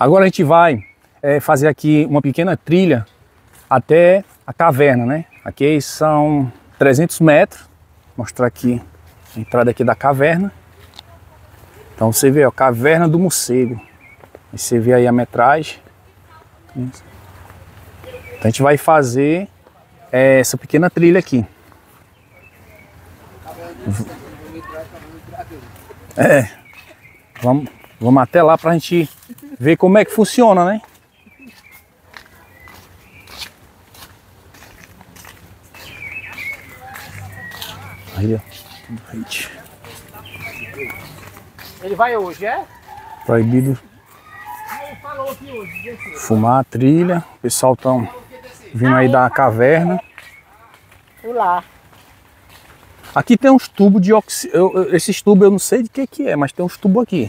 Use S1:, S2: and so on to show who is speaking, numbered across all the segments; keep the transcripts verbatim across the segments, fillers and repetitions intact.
S1: Agora a gente vai é, fazer aqui uma pequena trilha até a caverna, né? Aqui são trezentos metros. Vou mostrar aqui a entrada aqui da caverna. Então você vê, ó, Caverna do Morcego. Aí você vê aí a metragem. Então a gente vai fazer é, essa pequena trilha aqui. É, vamos, vamos até lá pra gente ver como é que funciona, né? Aí, ó.
S2: Ele vai hoje, é?
S1: Proibido fumar a trilha. O pessoal estão vindo aí da caverna.
S2: Lá.
S1: Aqui tem uns tubos de oxigênio. Esses tubos eu não sei de que que é, mas tem uns tubos aqui.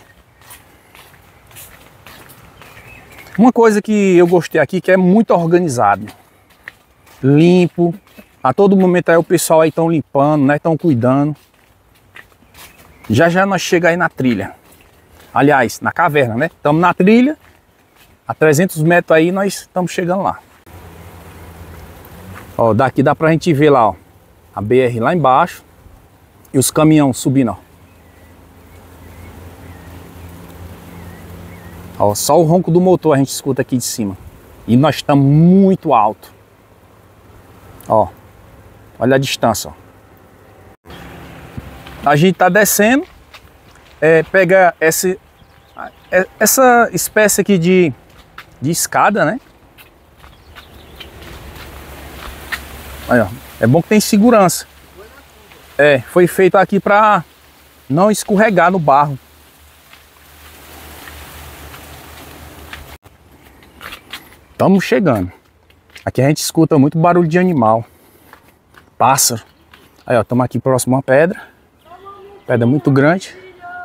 S1: Uma coisa que eu gostei aqui que é muito organizado. Limpo. A todo momento aí o pessoal aí estão limpando, né? Estão cuidando. Já já nós chegamos aí na trilha. Aliás, na caverna, né? Estamos na trilha. A trezentos metros aí nós estamos chegando lá. Ó, daqui dá pra gente ver lá, ó. A B R lá embaixo. E os caminhões subindo, ó. Ó, só o ronco do motor a gente escuta aqui de cima. E nós estamos muito alto. Ó. Olha a distância, ó. A gente tá descendo. É, pega esse, essa espécie aqui de, de escada, né? Aí, ó. É bom que tem segurança. É, foi feito aqui para não escorregar no barro. Estamos chegando. Aqui a gente escuta muito barulho de animal. Pássaro. Aí, ó, estamos aqui próximo a uma pedra. Pedra muito grande.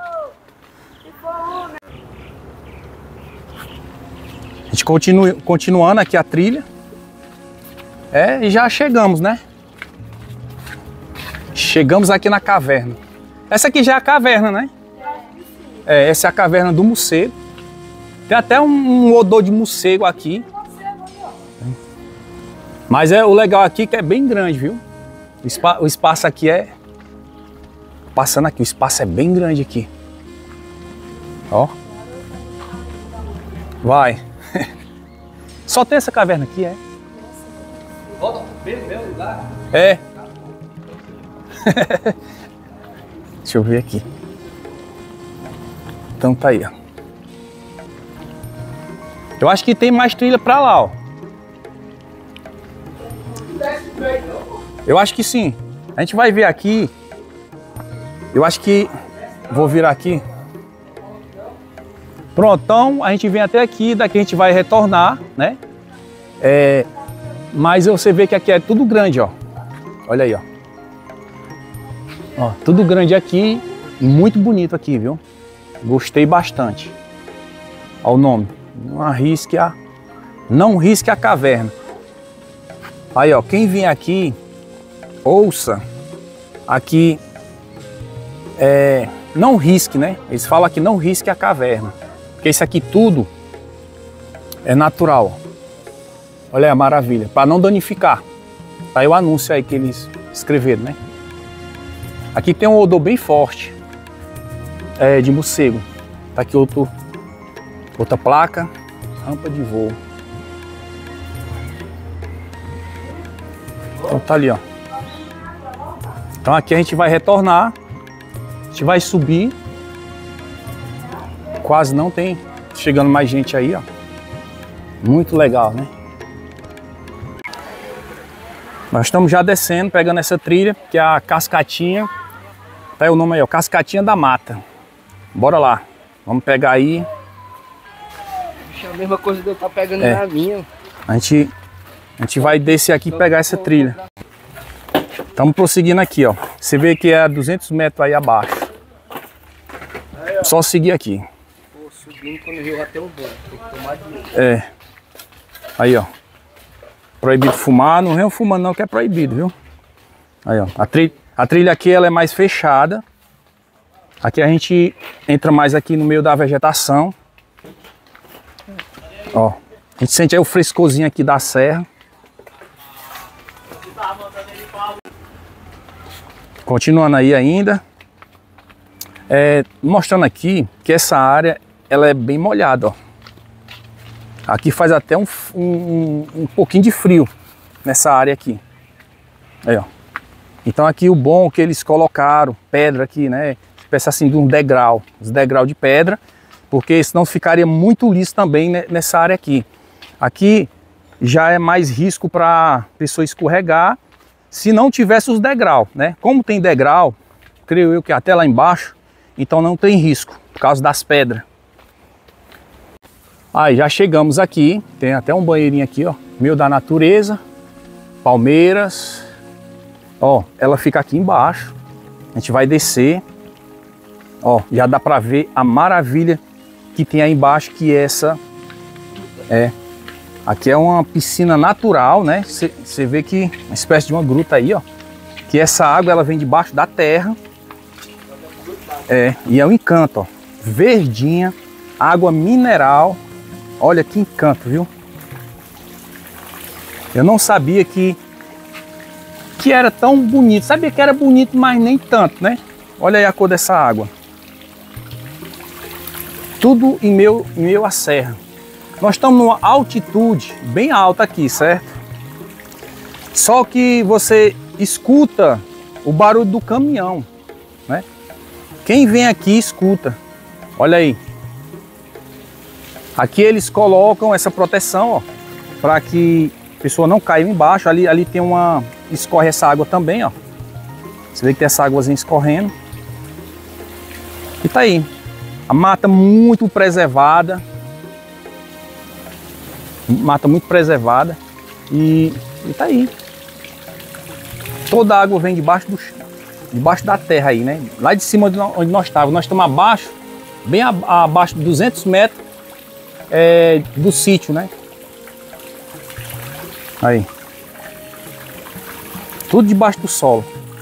S1: A gente continua continuando aqui a trilha. É, e já chegamos, né? Chegamos aqui na caverna. Essa aqui já é a caverna, né? É, essa é a caverna do morcego. Tem até um, um odor de morcego aqui. Mas é o legal aqui que é bem grande, viu? O, espa, o espaço aqui é... Passando aqui, o espaço é bem grande aqui. Ó. Vai. Só tem essa caverna aqui, é?
S2: Volta pro meu lugar.
S1: É. Deixa eu ver aqui. Então tá aí, ó. Eu acho que tem mais trilha pra lá, ó. Eu acho que sim. A gente vai ver aqui. Eu acho que... Vou virar aqui. Pronto, então a gente vem até aqui. Daqui a gente vai retornar, né? É... Mas você vê que aqui é tudo grande, ó. Olha aí, ó. Ó, tudo grande aqui. Muito bonito aqui, viu? Gostei bastante. Ó o nome. Não arrisque a... Não risque a caverna. Aí, ó. Quem vier aqui, ouça. Aqui... É... Não risque, né? Eles falam aqui, não risque a caverna. Porque isso aqui tudo é natural. Olha a maravilha. Para não danificar. Tá aí o anúncio aí que eles escreveram, né? Aqui tem um odor bem forte. É, de morcego. Tá aqui outro, outra placa. Rampa de voo. Então tá ali, ó. Então aqui a gente vai retornar. A gente vai subir. Quase não tem chegando mais gente aí, ó. Muito legal, né? Nós estamos já descendo, pegando essa trilha, que é a Cascatinha. Tá aí o nome aí, ó, Cascatinha da Mata. Bora lá. Vamos pegar aí.
S2: É a mesma coisa que eu estar pegando
S1: é.
S2: na minha.
S1: A gente, a gente vai descer aqui e pegar essa trilha. Estamos prosseguindo aqui, ó. Você vê que é a duzentos metros aí abaixo. Só seguir aqui.
S2: Pô, subindo quando viu até o banho. Tem que tomar de...
S1: É. Aí, ó. Proibido fumar. Não venham fumando não, que é proibido, viu? Aí, ó. A trilha, a trilha aqui ela é mais fechada. Aqui a gente entra mais aqui no meio da vegetação. Ó, a gente sente aí o frescorzinho aqui da serra. Continuando aí ainda. É, mostrando aqui que essa área ela é bem molhada, ó. Aqui faz até um, um, um pouquinho de frio nessa área aqui. Aí, ó. Então aqui o bom é que eles colocaram pedra aqui, né? Espécie assim de um degrau, os degrau de pedra, porque senão ficaria muito liso também nessa área aqui. Aqui já é mais risco para pessoa escorregar se não tivesse os degrau, né? Como tem degrau, creio eu que até lá embaixo, então não tem risco por causa das pedras. Aí já chegamos aqui, tem até um banheirinho aqui, ó, meio da natureza, palmeiras. Ó, ela fica aqui embaixo. A gente vai descer. Ó, já dá para ver a maravilha que tem aí embaixo, que essa é. Aqui é uma piscina natural, né? Você vê que uma espécie de uma gruta aí, ó. Que essa água ela vem debaixo da terra. É, e é um encanto, ó. Verdinha, água mineral. Olha que encanto, viu? Eu não sabia que que era tão bonito. Sabia que era bonito, mas nem tanto, né? Olha aí a cor dessa água. Tudo em meio, em meio à serra. Nós estamos numa altitude bem alta aqui, certo? Só que você escuta o barulho do caminhão, né? Quem vem aqui escuta. Olha aí. Aqui eles colocam essa proteção, ó, para que a pessoa não caia embaixo. Ali, ali tem uma... escorre essa água também, ó. Você vê que tem essa águazinha escorrendo. E tá aí. A mata muito preservada. Mata muito preservada. E, e tá aí. Toda a água vem debaixo do debaixo da terra aí, né? Lá de cima onde nós estávamos. Nós estamos abaixo, bem abaixo de duzentos metros é, do sítio, né? Aí. Tudo debaixo do solo.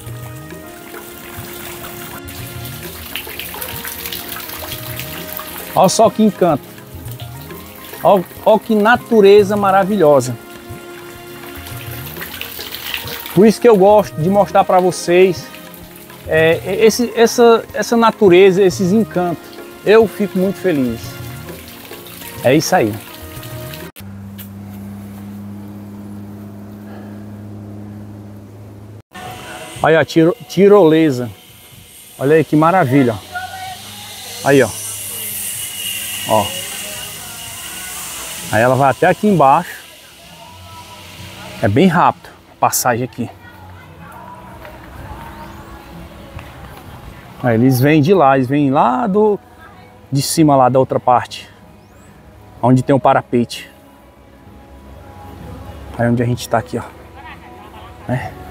S1: Olha só que encanto. Olha, olha que natureza maravilhosa. Por isso que eu gosto de mostrar para vocês é, esse, essa, essa natureza, esses encantos. Eu fico muito feliz. É isso aí. Aí a tiro, tirolesa. Olha aí que maravilha. Aí, ó. Ó. Aí ela vai até aqui embaixo. É bem rápido a passagem aqui. Aí eles vêm de lá, eles vêm lá do de cima lá da outra parte, onde tem o parapete. Aí onde a gente tá aqui, ó. É.